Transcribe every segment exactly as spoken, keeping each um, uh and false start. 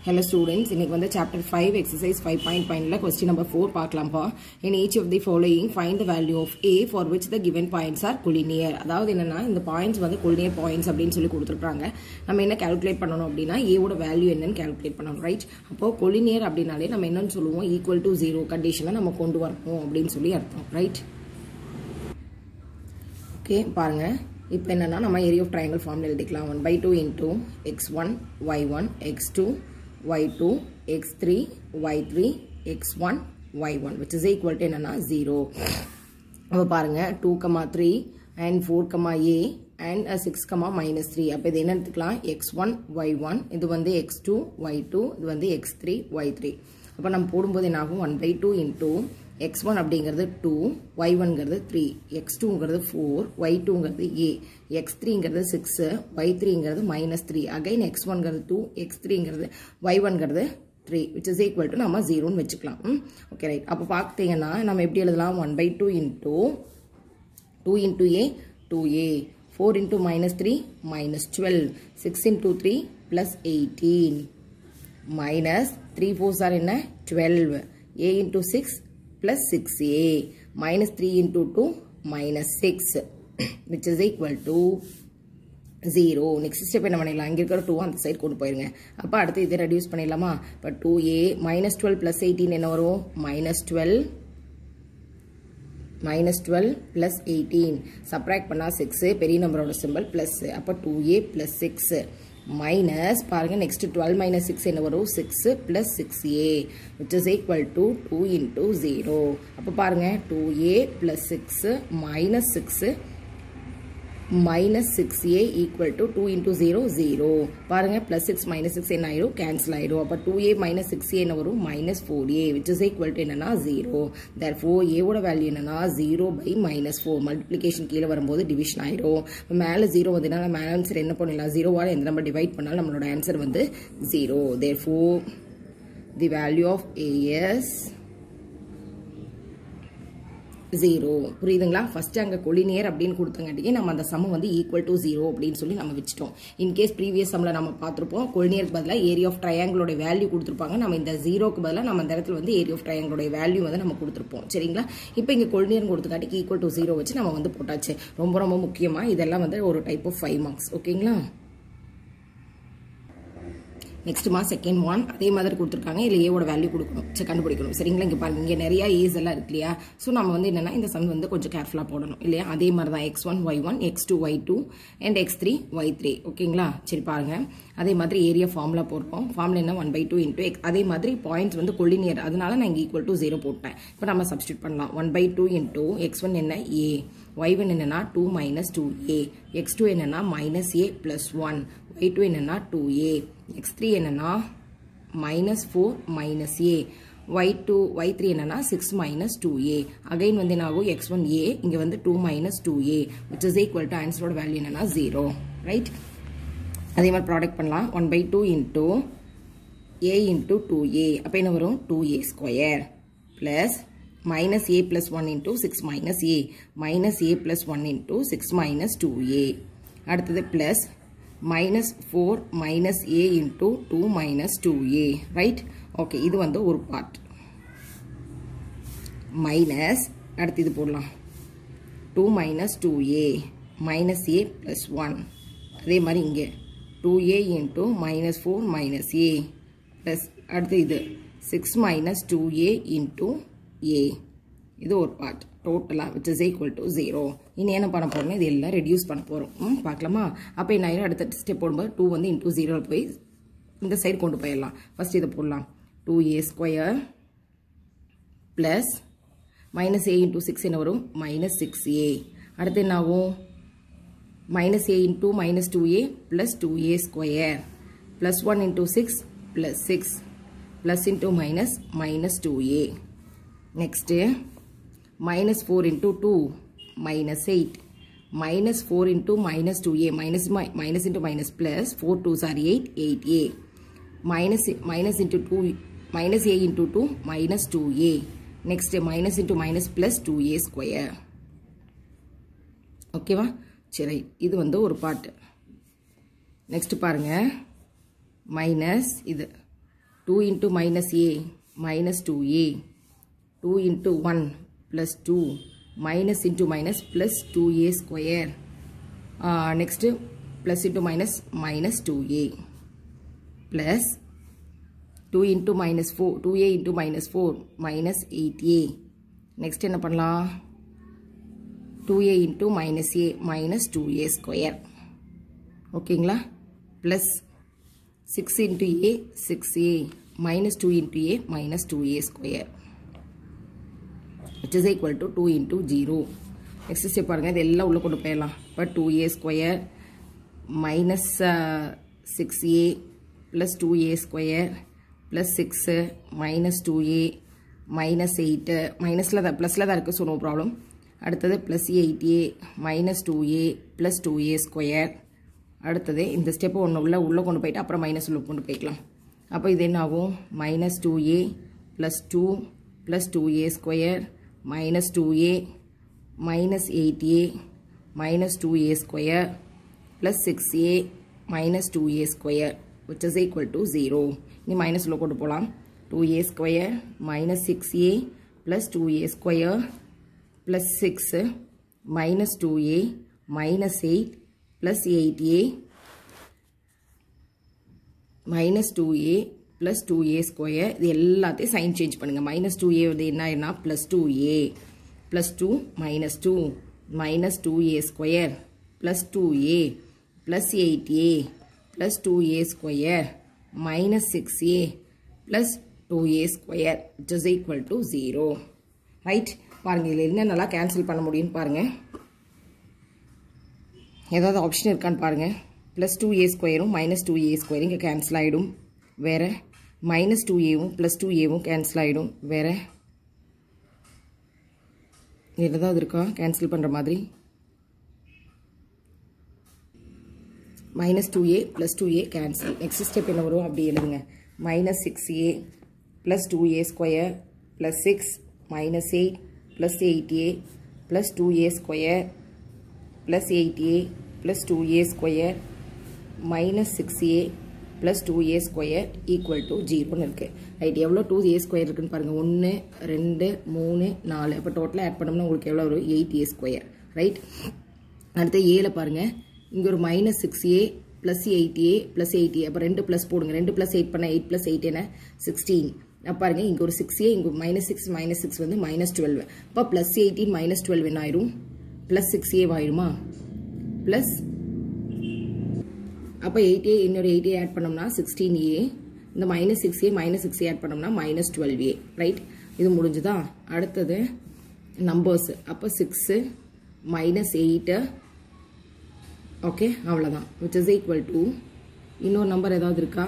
Hello students, இன்னைக்கு வந்து chapter five exercise five point five ல question number four பார்க்கலாம்ப்பா. In each of the following find the value of A for which the given points are collinear. அதாவது என்னன்னா இந்த points வந்து collinear points அப்படினு சொல்லி கொடுத்திருக்காங்க. நம்ம என்ன calculate பண்ணனும் அப்படினா A ஓட வேல்யூ என்னன்னு calculate பண்ணனும், ரைட்? அப்போ collinear அப்படினாலே நம்ம என்னன்னு சொல்லுவோம், equal to zero கண்டிஷனை நம்ம கொண்டு வரணும் அப்படினு சொல்லி அர்த்தம், ரைட்? ஓகே, பாருங்க. இப்போ என்னன்னா நம்ம area of triangle formula எழுதிக்கலாம். one by two into x one y one x two y two x three y three x one y one which is equal to என்னன்னா zero. அப்ப பாருங்க two three and four a and six minus three. அப்ப இது என்ன எடுத்துக்கலாம், x one y one, இது வந்து x two y two, இது வந்து x three y three. அப்ப நம்ம போடும்போது என்ன ஆகும், one by two into x one அப்படிங்கிறது two, y one ங்கிறது three, x two ங்கிறது four, y two ங்கிறது a, x three ங்கிறது six, y three ங்கிறது minus three. Again x one ங்கிறது two, x three ங்கிறது y one ங்கிறது three which is equal to நம்ம zero ன்னு வெச்சுக்கலாம். Okay right. அப்ப பாத்தீங்கன்னா நம்ம எப்படி எழுதலாம், one by two into two into a two a, four into minus three minus twelve, six into three plus eighteen minus three fours are என்ன twelve, a into six plus six a minus three into two minus six which is equal to zero. Next step என்ன பண்ணிடலாம், இங்க இருக்கிற two அந்த side கொண்டு போயிருங்க. அப்ப அடுத்து இதை ரெடியூஸ் பண்ணிடலாமா. இப்ப two a minus twelve plus eighteen என்ன வரும், minus twelve minus twelve plus eighteen. Subtract பண்ணா six, பெரிய நம்பரோட சிம்பல் plus. அப்ப two a plus six minus பாருங்க next twelve minus six என்ன வரும், six plus six a which is equal to two into zero. அப்ப பாருங்க two a plus six minus six minus six a equal to two into zero zero. பாருங்க plus six minus six என்ன ஆயிரும், cancel ஆயிரும். அப்ப two a minus six a என்ன வரும், minus four a which is equal to என்னன்னா zero. Therefore a ஓட value என்னன்னா zero by minus four. Multiplication கீழ வரும்போது டிவிஷன் ஆயிரும். மேல zero வந்ததுனால மேல ஆன்சர் என்ன பண்ணலாம், zero வால எந்த நம்பர் டிவைட் பண்ணாலும் நம்மளோட ஆன்சர் வந்து zero. Therefore the value of a is zero. புரியுதுங்களா? ஃபர்ஸ்ட் அங்க collinear அப்படினு கொடுத்தங்காட்டியே நம்ம அந்த சம் வந்து equal to zero அப்படினு சொல்லி நம்ம வெச்சிட்டோம். இன் கேஸ் previous சம்ல நம்ம பார்த்திருப்போம், collinear க்கு பதிலா area of triangle ஓட வேல்யூ கொடுத்திருப்பாங்க. நம்ம இந்த zero க்கு பதிலா நம்ம அந்த இடத்துல வந்து area of triangle ஓட வேல்யூ வந்து நம்ம கொடுத்திருப்போம். சரிங்களா? இப்போ இங்க collinear கொடுத்தங்காட்டி equal to zero வச்சு நம்ம வந்து போட்டாச்சு. ரொம்ப ரொம்ப முக்கியமா இதெல்லாம் வந்து ஒரு டைப் ஆஃப் five marks. ஓகேங்களா? நெக்ஸ்ட் மா செகண்ட் ஒன் அதே மாதிரி கொடுத்துருக்காங்க. இல்லை ஏவோட வேல்யூ கொடுக்கணும், சரி கண்டுபிடிக்கணும். சரிங்களா? இங்கே பாருங்க, இங்கே நிறைய ஏஸ் எல்லாம் இருக்கு இல்லையா? ஸோ நம்ம வந்து என்னன்னா இந்த சம் வந்து கொஞ்சம் கேர்ஃபுல்லாக போடணும் இல்லையா? அதே மாதிரி தான் x one y one x two y two and x three y three. ஓகேங்களா? சரி பாருங்க, அதே மாதிரி ஏரியா ஃபார்முலா போடுறோம். ஃபார்முலா என்ன, one by two into x. அதே மாதிரி பாயிண்ட்ஸ் வந்து கொல்லினியர், அதனால நான் இங்கே ஈக்குவல் டு ஜீரோ போட்டேன். இப்போ நம்ம சப்ஸ்டியூட் பண்ணலாம். One by two into x one என்ன ஏ, ஒய் ஒன் என்னன்னா two minus two a, x two என்னன்னா minus a plus one, y two என்னன்னா டூ ஏ, எக்ஸ் த்ரீ என்னன்னா minus four minus a, y two y three என்னன்னா six minus two a. again வந்து என்ன ஆகும், x one a, இங்க வந்து two minus two a which is equal to answer ஓட value என்னன்னா zero. right? அதே மாதிரி ப்ராடக்ட் பண்ணலாம். one by two into a into two a. அப்ப என்ன வரும், two a square plus minus a plus one into six minus a minus a plus one into six minus two a. அடுத்தது plus minus four minus a into two minus two a. right? okay, இது வந்து ஒரு part. minus அடுத்து இது போடலாம், two minus two a minus a plus one. அதே மாதிரி இங்கே two a into minus four minus a plus அடுத்து இது six minus two a into a. இது ஒரு part டோட்டலா which is equal to zero. இனி என்ன பண்ண போறோம், இது எல்லாம் ரெடியூஸ் பண்ண போறோம். பார்க்கலாமா? அப்ப என்ன ஆயிரும், அடுத்த ஸ்டெப் போடும்போது two வந்து into zero போய் இந்த சைடு கொண்டு போயிடலாம். ஃபர்ஸ்ட் இதை போடலாம், two a square plus minus a into six என்ன வரும், minus six a. அடுத்து என்ன ஆகும், minus a into minus two a plus two a square plus one into six plus six plus into minus minus two a. next minus four into two minus eight minus four into minus two a minus minus into minus plus four twos are eight, eight a minus minus into two minus a into two minus two a. next minus into minus plus two a square. ஓகேவா? சரி, இது வந்து ஒரு part. Next பாருங்க, minus இது two into minus a minus two a, two into one plus two, minus into minus plus two a square, uh, next plus into minus minus two a, plus two into minus four, two a into minus four, minus eight a, next என்ன பண்ணலாம் two a into minus a minus two a square, ஓகேங்களா, plus six into a six a minus two into a minus two a square, which is equal to two into zero. next step பாருங்க, இது எல்லாம் உள்ள கொண்டு போயிடலாம். இப்போ two a square minus uh, six a plus two a square plus six minus two a minus eight, minusல தான் ப்ளஸில் தான் இருக்குது, ஸோ நோ ப்ராப்ளம். அடுத்தது plus eight a minus two a plus two a square. அடுத்தது இந்த step ஒன்று உள்ள உள்ளே கொண்டு போயிட்டு அப்புறம் மைனஸ் உள்ள கொண்டு போய்க்கலாம். அப்போ இது என்ன ஆகும், minus two a plus two plus two a square minus two a minus eight a minus two a square plus six a minus two a square, which is equal to zero. இனி minus உள்ள கொண்டு போகலாம். two a square minus six a plus two a square plus six minus two a minus eight plus eight a minus two a plus two a square. இது எல்லாத்தையும் sign change பண்ணுங்க. minus two a வந்து என்ன ஆயிடும்னா plus two a plus two minus two minus two a square plus two a plus eight a plus two a square minus six a plus two a square, which is equal to zero. Right? பாருங்க, இதில் என்ன நல்லா cancel பண்ண முடியும்னு பாருங்க. ஏதாவது option இருக்கான்னு பாருங்க. ப்ளஸ் டூ ஏ ஸ்கொயரும் மைனஸ் டூ ஏ ஸ்கொயரும் இங்கே கேன்சல் ஆகிடும். வேறு மைனஸ் டூ ஏவும் ப்ளஸ் டூ ஏவும் கேன்சல் ஆகிடும். வேறு ஏதாவது இருக்கா கேன்சல் பண்ணுற மாதிரி? Minus two a plus two a cancel. Next step என்ன வரும் அப்படி எழுதுங்க. Minus six a plus two a square plus six minus eight plus eight a plus two a square plus eight a plus two a square minus six a plus two a square equal to zero இருக்கு. Right, எவ்வளோ two a square இருக்குன்னு பாருங்கள். ஒன்று ரெண்டு மூணு நாலு, அப்போ டோட்டலாக ஆட் பண்ணோம்னா உங்களுக்கு எவ்வளோ வரும்? Eight a square. ரைட், அடுத்து ஏல பாருங்கள். இங்கே ஒரு minus six a plus eight a plus eight a, அப்போ ரெண்டு ப்ளஸ் போடுங்க. ரெண்டு ப்ளஸ் எயிட் பண்ணால் எயிட் ப்ளஸ் எயிட் என்ன சிக்ஸ்டீன். அப்போ பாருங்கள், இங்கே ஒரு சிக்ஸ் ஏ, இங்கே மைனஸ் சிக்ஸ் மைனஸ் சிக்ஸ் வந்து மைனஸ் டுவெல். அப்போ ப்ளஸ் எயிட்டீன் மைனஸ் டுவெல் என்ன ஆயிரும்? ப்ளஸ் சிக்ஸ் ஏ ஆயிருமா? ப்ளஸ் அப்போ எயிட் ஏ இன்னொரு எயிட் ஏ ஆட் பண்ணோம்னா சிக்ஸ்டீன் ஏ, இந்த minus six a minus six a add பண்ணோம்னா மைனஸ் டுவெல் ஏ. ரைட், இது முடிஞ்சுதா? அடுத்தது நம்பர்ஸ். அப்போ சிக்ஸு மைனஸ் எயிட்டு, ஓகே, அவ்வளோதான். விச் இஸ் ஈக்குவல் டு இன்னொரு நம்பர் ஏதாவது இருக்கா?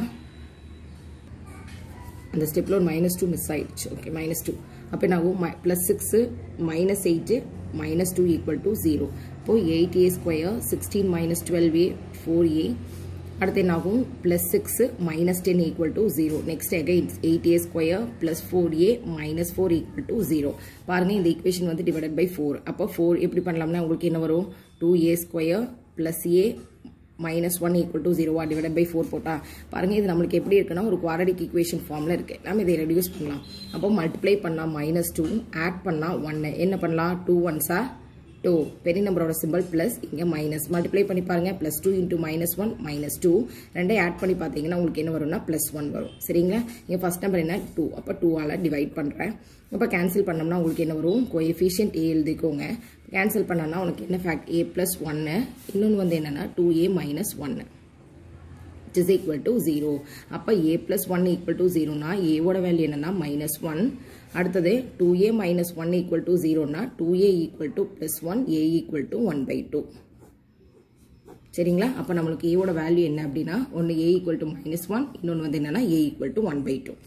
அந்த ஸ்டெப்பில் ஒரு மைனஸ் டூ மிஸ் ஆயிடுச்சு. Okay, minus two. அப்போ என்ன ஆகும்? Plus six minus eight minus two equal to zero. இப்போ eight a square sixteen minus twelve a four a. அடுத்து என்ன ஆகும்? plus six minus ten equal to zero. next again eight a square plus four a minus four equal to zero. பாருங்க, இந்த equation வந்து divided by four. அப்போ four எப்படி பண்ணலாம்னா உங்களுக்கு என்ன வரும்? two a square plus a minus one equal to zero divided by four போட்டா பாருங்க, இது நம்மளுக்கு எப்படி இருக்குன்னா ஒரு குவாட்ரடிக் ஈக்குவேஷன் ஃபார்ம்ல இருக்கு. நாம இதை ரெடியூஸ் பண்ணலாம். அப்போ மல்டிப்ளை பண்ணா மைனஸ் டூ, ஆட் பண்ணா ஒன்னு. என்ன பண்ணலாம்? டூ ஒன்ஸா டூ, பெரிய நம்பரோட சிம்பிள் பிளஸ், இங்க மைனஸ். மல்டிப்ளை பண்ணி பாருங்க, plus two into minus one minus two. ரெண்டே ஆட் பண்ணி பார்த்தீங்கன்னா உங்களுக்கு என்ன வரும்னா பிளஸ் ஒன் வரும். சரிங்களா? இங்க ஃபர்ஸ்ட் நம்பர் என்ன? டூ. அப்போ டூ ஆல டிவைட் பண்றேன். அப்போ கேன்சல் பண்ணோம்னா உங்களுக்கு என்ன வரும்? கோஎஃபிஷியன்ட் ஏ எழுதிக்கோங்க. கேன்சல் பண்ணனா உனக்கு என்ன ஃபேக்ட்? a பிளஸ் ஒன்னு. இன்னொன்று வந்து என்னன்னா டூ ஏ மைனஸ் ஒன்னு, which is equal to zero. அப்போ a plus one equal to zero னா a ஓட வேல்யூ என்னன்னா minus one. அடுத்தது two a minus one equal to zero னா two a equal to plus one, a equal to one by two. சரிங்களா? அப்போ நம்மளுக்கு a ஓட வேல்யூ என்ன அப்படின்னா ஒன்று a equal to minus one, இன்னொன்று வந்து என்னன்னா a equal to one by two.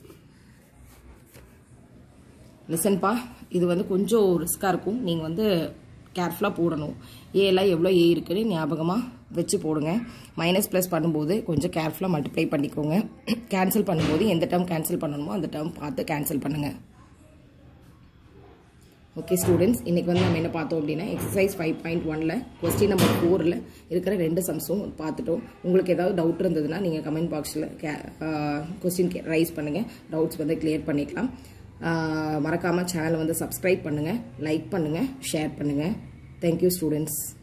லிசன்பா, இது வந்து கொஞ்சம் ரிஸ்காக இருக்கும். நீங்கள் வந்து கேர்ஃபுல்லாக போடணும். ஏலாம் எவ்வளோ ஏ இருக்குன்னு ஞாபகமாக வச்சு போடுங்க. மைனஸ் ப்ளஸ் பண்ணும்போது கொஞ்சம் கேர்ஃபுல்லாக மல்டிப்ளை பண்ணிக்கோங்க. கேன்சல் பண்ணும்போது எந்த டேர்ம் கேன்சல் பண்ணணுமோ அந்த டேர்ம் பார்த்து கேன்சல் பண்ணுங்கள். ஓகே ஸ்டூடெண்ட்ஸ், இன்றைக்கி வந்து நம்ம என்ன பார்த்தோம் அப்படின்னா எக்ஸசைஸ் ஃபைவ் பாயிண்ட் ஒனில் கொஸ்டின் நம்பர் ஃபோரில் இருக்கிற ரெண்டு சம்ஸும் பார்த்துட்டோம். உங்களுக்கு ஏதாவது டவுட் இருந்ததுன்னா நீங்கள் கமெண்ட் பாக்ஸில் கே கொஸ்டின் கே ரைஸ் பண்ணுங்கள், டவுட்ஸ் வந்து கிளியர் பண்ணிக்கலாம். மறக்காமல் சேனலை வந்து சப்ஸ்கிரைப் பண்ணுங்கள், லைக் பண்ணுங்கள், ஷேர் பண்ணுங்கள். Thank you students.